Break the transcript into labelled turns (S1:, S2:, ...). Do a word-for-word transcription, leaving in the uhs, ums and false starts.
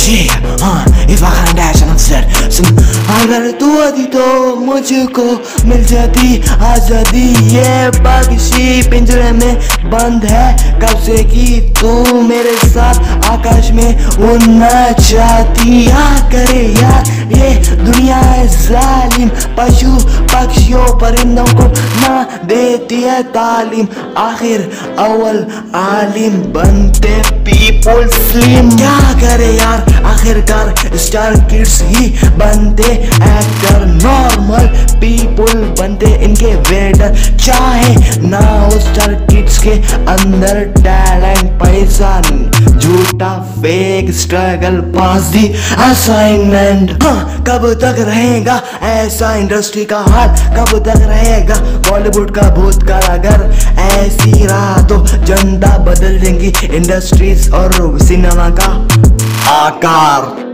S1: Yeah, हाँ इस बार डैश on set सुन अगर तू आती तो मुझको मिल जाती आजादी। ये पक्षी पिंजरे में बंद है कब से कि तू मेरे साथ आकाश में उड़ना चाहती। क्या करे यार ये दुनिया है जालिम, पशु पक्षियों परिंदों को ना देती है तालीम। आखिर अव्वल आलिम बनते पीपल स्लिम। क्या करे यार आखिरकार स्टार किड्स ही बनते एक्टर, नॉर्मल पीपल बनते इनके वेटर। चाहे ना हो स्टार किड्स के अंदर टैलेंट, पैसा झूठा fake struggle pass the assignment. हाँ, कब तक रहेगा ऐसा इंडस्ट्री का हाल, कब तक रहेगा बॉलीवुड का भूतकाल। अगर ऐसी रहा तो जनता बदल देंगी इंडस्ट्रीज और सिनेमा का आकार।